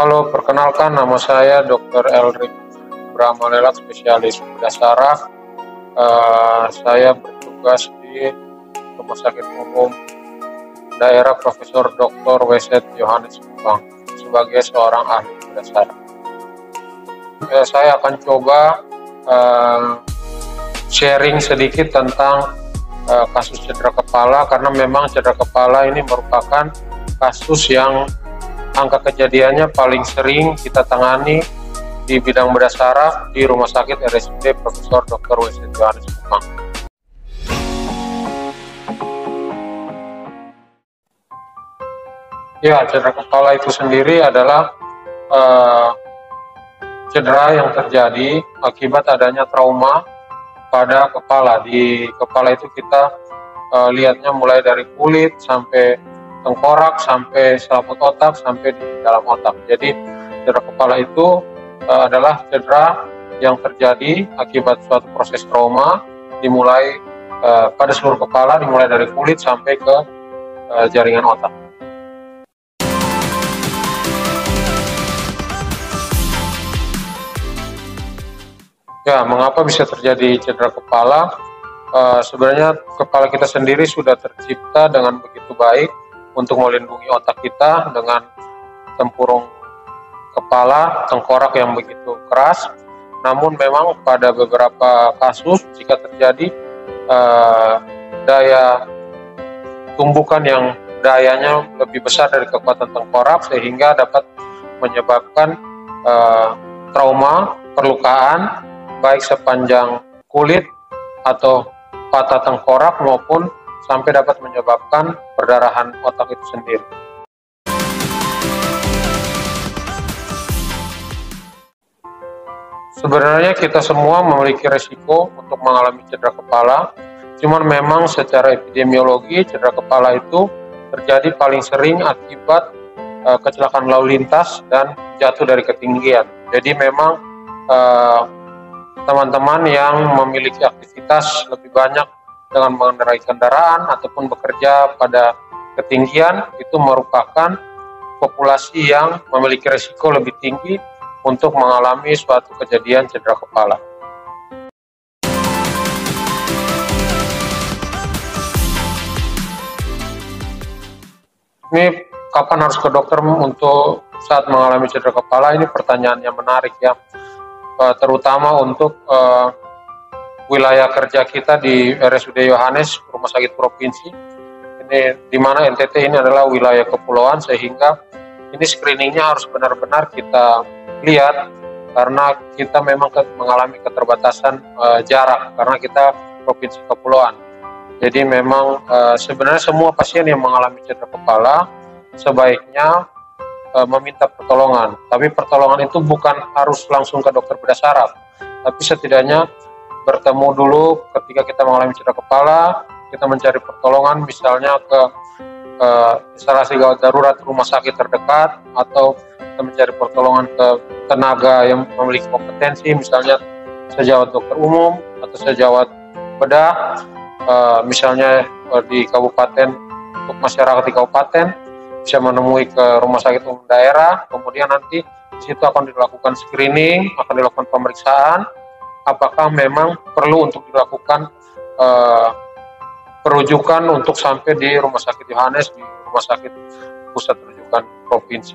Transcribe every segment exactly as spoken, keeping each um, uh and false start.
Halo, perkenalkan nama saya dokter Elric Brahmanelak, spesialis bedah saraf. Uh, saya bertugas di Rumah Sakit Umum Daerah Profesor dokter Weset Yohanes Kupang sebagai seorang ahli bedah saraf. Uh, saya akan coba uh, sharing sedikit tentang uh, kasus cedera kepala, karena memang cedera kepala ini merupakan kasus yang angka kejadiannya paling sering kita tangani di bidang bedah saraf di Rumah Sakit R S U D Profesor dokter Weset Yohanes Kupang. Ya, cedera kepala itu sendiri adalah uh, cedera yang terjadi akibat adanya trauma pada kepala. Di kepala itu kita uh, lihatnya mulai dari kulit sampai tengkorak, sampai selaput otak, sampai di dalam otak. Jadi cedera kepala itu uh, adalah cedera yang terjadi akibat suatu proses trauma, dimulai uh, pada seluruh kepala, dimulai dari kulit sampai ke uh, jaringan otak. Ya, mengapa bisa terjadi cedera kepala? Uh, sebenarnya kepala kita sendiri sudah tercipta dengan begitu baik untuk melindungi otak kita dengan tempurung kepala, tengkorak yang begitu keras. Namun memang pada beberapa kasus jika terjadi uh, daya tumbukan yang dayanya lebih besar dari kekuatan tengkorak, sehingga dapat menyebabkan uh, trauma, perlukaan baik sepanjang kulit atau patah tengkorak maupun sampai dapat menyebabkan perdarahan otak itu sendiri. Sebenarnya kita semua memiliki resiko untuk mengalami cedera kepala, cuman memang secara epidemiologi cedera kepala itu terjadi paling sering akibat uh, kecelakaan lalu lintas dan jatuh dari ketinggian. Jadi memang teman-teman uh, yang memiliki aktivitas lebih banyak dengan mengendarai kendaraan ataupun bekerja pada ketinggian itu merupakan populasi yang memiliki risiko lebih tinggi untuk mengalami suatu kejadian cedera kepala. Ini kapan harus ke dokter untuk saat mengalami cedera kepala? Ini pertanyaan yang menarik ya, terutama untuk uh, wilayah kerja kita di R S U D Yohanes, Rumah Sakit Provinsi. Ini di mana N T T ini adalah wilayah kepulauan, sehingga ini screeningnya harus benar-benar kita lihat karena kita memang mengalami keterbatasan uh, jarak karena kita provinsi kepulauan. Jadi memang uh, sebenarnya semua pasien yang mengalami cedera kepala sebaiknya uh, meminta pertolongan. Tapi pertolongan itu bukan harus langsung ke dokter bedah saraf, tapi setidaknya bertemu dulu ketika kita mengalami cedera kepala, kita mencari pertolongan misalnya ke uh, instalasi gawat darurat rumah sakit terdekat, atau kita mencari pertolongan ke tenaga yang memiliki kompetensi, misalnya sejawat dokter umum atau sejawat bedah, uh, misalnya uh, di kabupaten, untuk masyarakat di kabupaten bisa menemui ke rumah sakit umum daerah, kemudian nanti di situ akan dilakukan screening, akan dilakukan pemeriksaan apakah memang perlu untuk dilakukan uh, perujukan untuk sampai di Rumah Sakit Yohanes, di Rumah Sakit Pusat Rujukan Provinsi.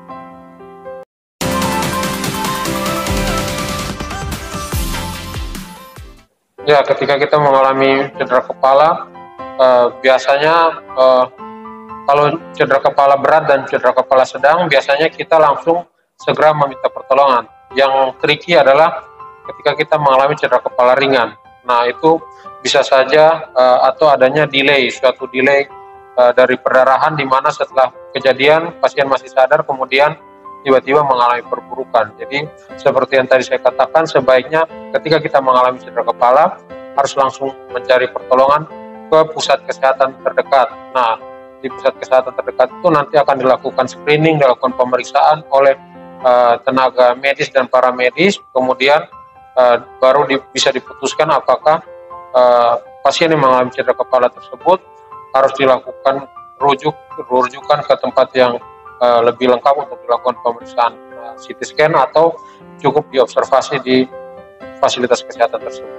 Ya, ketika kita mengalami cedera kepala, uh, biasanya uh, kalau cedera kepala berat dan cedera kepala sedang, biasanya kita langsung segera meminta pertolongan. Yang tricky adalah ketika kita mengalami cedera kepala ringan. Nah, itu bisa saja uh, atau adanya delay, suatu delay uh, dari perdarahan, di mana setelah kejadian pasien masih sadar, kemudian tiba-tiba mengalami perburukan. Jadi seperti yang tadi saya katakan, sebaiknya ketika kita mengalami cedera kepala harus langsung mencari pertolongan ke pusat kesehatan terdekat. Nah, di pusat kesehatan terdekat itu nanti akan dilakukan screening, dilakukan pemeriksaan oleh uh, tenaga medis dan paramedis, kemudian Uh, baru di, bisa diputuskan apakah uh, pasien yang mengalami cedera kepala tersebut harus dilakukan rujuk rujukan ke tempat yang uh, lebih lengkap untuk dilakukan pemeriksaan uh, C T scan atau cukup diobservasi di fasilitas kesehatan tersebut.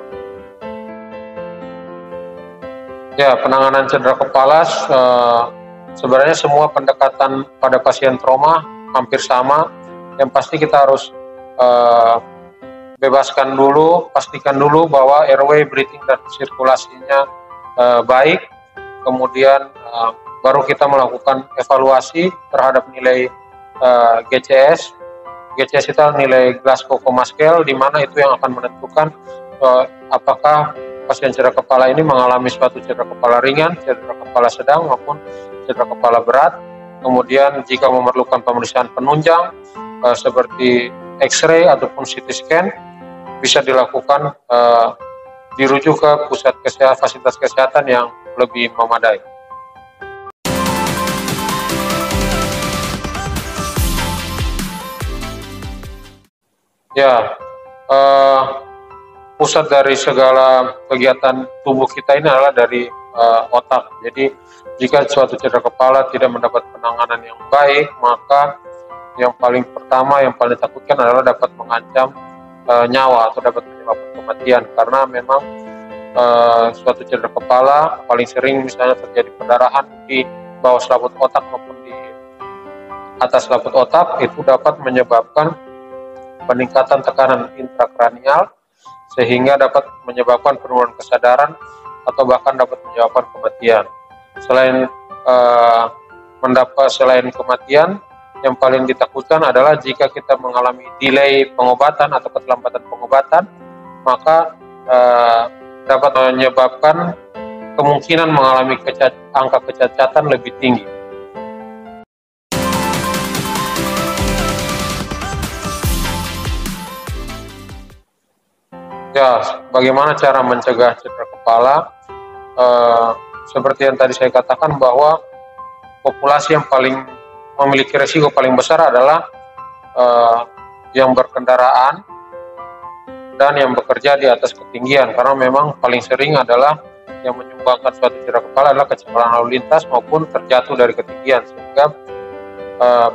Ya, penanganan cedera kepala uh, sebenarnya semua pendekatan pada pasien trauma hampir sama. Yang pasti kita harus uh, bebaskan dulu, pastikan dulu bahwa airway, breathing, dan sirkulasinya uh, baik. Kemudian uh, baru kita melakukan evaluasi terhadap nilai uh, G C S. G C S itu nilai Glasgow Coma Scale, di mana itu yang akan menentukan uh, apakah pasien cedera kepala ini mengalami suatu cedera kepala ringan, cedera kepala sedang, maupun cedera kepala berat. Kemudian jika memerlukan pemeriksaan penunjang uh, seperti X-ray ataupun C T scan, bisa dilakukan uh, dirujuk ke pusat kesehatan, fasilitas kesehatan yang lebih memadai. Ya, uh, pusat dari segala kegiatan tubuh kita ini adalah dari uh, otak. Jadi jika suatu cedera kepala tidak mendapat penanganan yang baik, maka yang paling pertama, yang paling takutkan adalah dapat mengancam uh, nyawa atau dapat menyebabkan kematian. Karena memang uh, suatu cedera kepala paling sering misalnya terjadi pendarahan di bawah selaput otak maupun di atas selaput otak, itu dapat menyebabkan peningkatan tekanan intrakranial sehingga dapat menyebabkan penurunan kesadaran atau bahkan dapat menyebabkan kematian. Selain uh, mendapat selain kematian, yang paling ditakutkan adalah jika kita mengalami delay pengobatan atau keterlambatan pengobatan, maka uh, dapat menyebabkan kemungkinan mengalami kecac angka kecacatan lebih tinggi. Ya, bagaimana cara mencegah cedera kepala? Uh, seperti yang tadi saya katakan bahwa populasi yang paling memiliki risiko paling besar adalah uh, yang berkendaraan dan yang bekerja di atas ketinggian, karena memang paling sering adalah yang menyumbangkan suatu cedera kepala adalah kecelakaan lalu lintas maupun terjatuh dari ketinggian, sehingga uh,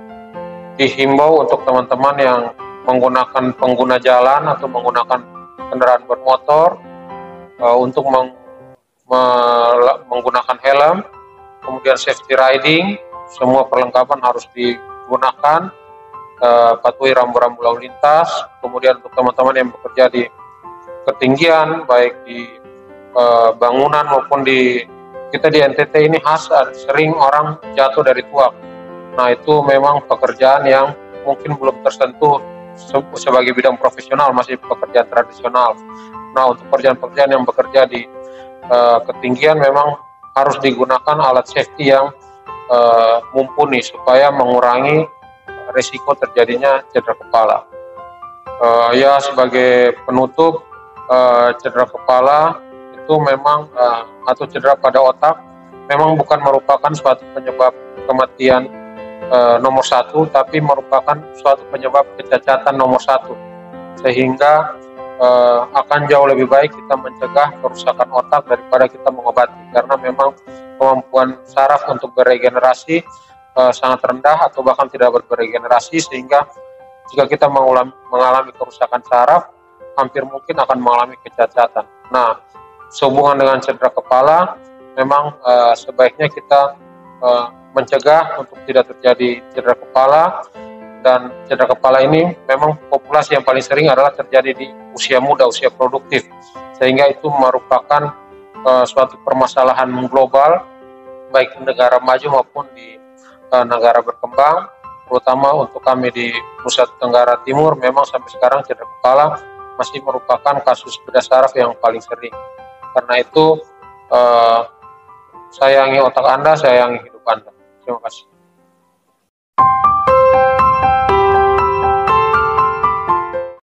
dihimbau untuk teman-teman yang menggunakan pengguna jalan atau menggunakan kendaraan bermotor uh, untuk meng, me, menggunakan helm, kemudian safety riding, semua perlengkapan harus digunakan, uh, patuhi rambu-rambu lalu lintas. Kemudian untuk teman-teman yang bekerja di ketinggian, baik di uh, bangunan maupun di kita di N T T ini khas sering orang jatuh dari tuak. Nah, itu memang pekerjaan yang mungkin belum tersentuh sebagai bidang profesional, masih pekerjaan tradisional. Nah, untuk pekerjaan-pekerjaan yang bekerja di uh, ketinggian memang harus digunakan alat safety yang uh, mumpuni supaya mengurangi risiko terjadinya cedera kepala. Uh, ya, sebagai penutup, uh, cedera kepala itu memang uh, atau cedera pada otak memang bukan merupakan suatu penyebab kematian Uh, nomor satu, tapi merupakan suatu penyebab kecacatan nomor satu, sehingga uh, akan jauh lebih baik kita mencegah kerusakan otak daripada kita mengobati, karena memang kemampuan saraf untuk beregenerasi uh, sangat rendah atau bahkan tidak beregenerasi, sehingga jika kita mengalami, mengalami kerusakan saraf, hampir mungkin akan mengalami kecacatan. Nah, sehubungan dengan cedera kepala, memang uh, sebaiknya kita uh, mencegah untuk tidak terjadi cedera kepala, dan cedera kepala ini memang populasi yang paling sering adalah terjadi di usia muda, usia produktif, sehingga itu merupakan uh, suatu permasalahan global baik di negara maju maupun di uh, negara berkembang. Terutama untuk kami di Nusa Tenggara Timur, memang sampai sekarang cedera kepala masih merupakan kasus bedah saraf yang paling sering. Karena itu uh, sayangi otak Anda, sayangi hidup Anda. Terima kasih.